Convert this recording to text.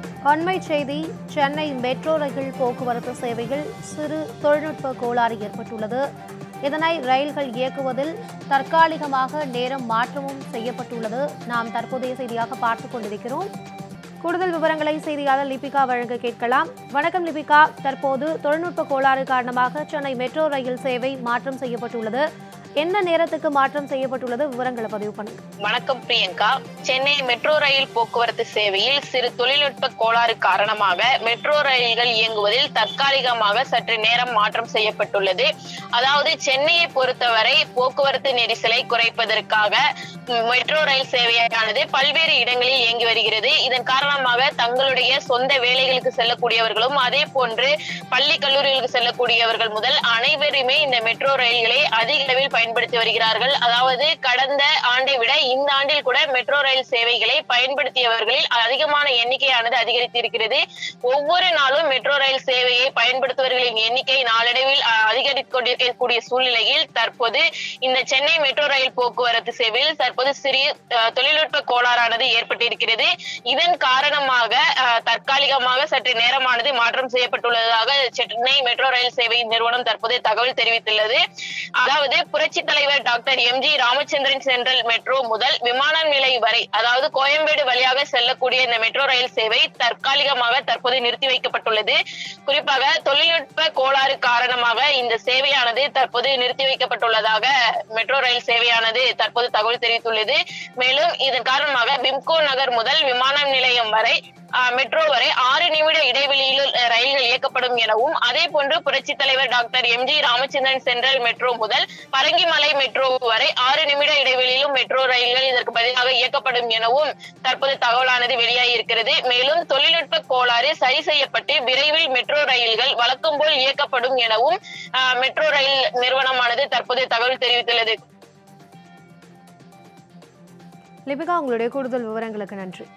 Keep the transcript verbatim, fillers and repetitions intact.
அண்மை செய்தி Chennai metro rail போக்குவரத்து சேவையில் சிறு தொழில்நுட்ப கோளாறு ஏற்பட்டுள்ளது. இதனை ரயில்கள் இயக்குவதில் தற்காலிகமாக நேரம் மாற்றமும் செய்யப்பட்டுள்ளது. நாம் தற்போதைய செய்தியாக பார்த்துக் கொண்டிருக்கிறோம். கூடுதல் விவரங்களை செய்தியாளர் லிபிகா வழங்க கேட்கலாம். வணக்கம் லிபிகா, தற்போது தொழில்நுட்ப கோளாறு காரணமாக சென்னை மெட்ரோ ரயில் சேவை மாற்றம் செய்யப்பட்டுள்ளது. என்ன நேரத்துக்கு மாற்றம் செய்யப்பட்டுள்ளது, விவரங்களை பதிவு பண்ணுங்க. வணக்கம் பிரியங்கா. சென்னை மெட்ரோ ரயில் போக்குவரத்து சேவையில் சிறு தொழில்நுட்ப கோளாறு காரணமாக மெட்ரோ ரயில்கள் இயங்குவதில் தற்காலிகமாக சற்று நேரம் மாற்றம் செய்யப்பட்டுள்ளது. அதாவது சென்னையை பொறுத்தவரை போக்குவரத்து நெரிசலை குறைப்பதற்காக மெட்ரோ ரயில் சேவையானது பல்வேறு இடங்களில் இயங்கி வருகிறது. இதன் காரணமாக தங்களுடைய சொந்த வேலைகளுக்கு செல்லக்கூடியவர்களும் அதே போன்று பள்ளி கல்லூரிகளுக்கு செல்லக்கூடியவர்கள் முதல் அனைவருமே இந்த மெட்ரோ ரயில்களை அதிக அளவில் பயன்படுத்தி வருகிறார்கள். அதாவது கடந்த ஆண்டை விட இந்த ஆண்டில் கூட மெட்ரோ ரயில் சேவைகளை பயன்படுத்தியவர்களில் அதிகமான எண்ணிக்கையானது அதிகரித்திருக்கிறது. ஒவ்வொரு நாளும் மெட்ரோ ரயில் சேவையை பயன்படுத்துவர்களின் எண்ணிக்கை நாளடைவில் அதிகரித்துக் கொண்டிருக்கக்கூடிய சூழ்நிலையில் தற்போது இந்த சென்னை மெட்ரோ ரயில் போக்குவரத்து சேவையில் தற்போது சிறிய தொழில்நுட்ப கோளாறானது ஏற்பட்டிருக்கிறது. இதன் காரணமாக தற்காலிகமாக சற்று நேரமானது மாற்றம் செய்யப்பட்டுள்ளதாக சென்னை மெட்ரோ ரயில் சேவை நிறுவனம் தற்போது தகவல் தெரிவித்துள்ளது. அதாவது புரட்சி தலைவர் doctor M G Ramachandran central metro முதல் விமான நிலையம் வரை, அதாவது கோயம்பேடு வழியாக செல்லக்கூடிய இந்த மெட்ரோ ரயில் சேவை தற்காலிகமாக தற்போது நிறுத்தி வைக்கப்பட்டுள்ளது. குறிப்பாக தொழில்நுட்ப கோளாறு காரணமாக இந்த சேவையானது தற்போது நிறுத்தி வைக்கப்பட்டுள்ளதாக மெட்ரோ ரயில் சேவையானது தற்போது தகவல் தெரிவித்துள்ளது. மேலும் இதன் காரணமாக பிம்கோ நகர் முதல் விமான நிலையம் வரை மெட்ரோ வரை ஆறு நிமிட இடைவெளியில் ரயில்கள் இயக்கப்படும் எனவும், அதே போன்று புரட்சி தலைவர் doctor M G Ramachandran central metro முதல் பரங்கிமலை மெட்ரோ வரை ஆறு நிமிட இடைவெளியிலும் மெட்ரோ ரயில்கள் இதற்கு பதிலாக இயக்கப்படும் எனவும் தற்போது தகவலானது வெளியாகி இருக்கிறது. மேலும் தொழில்நுட்ப கோளாறு சரி செய்யப்பட்டு விரைவில் மெட்ரோ ரயில்கள் வழக்கம் போல் இயக்கப்படும் எனவும் மெட்ரோ ரயில் நிறுவனமானது தற்போது தகவல் தெரிவித்துள்ளது. லிபிகா, உங்களுடைய கூடுதல் விவரங்களுக்கு நன்றி.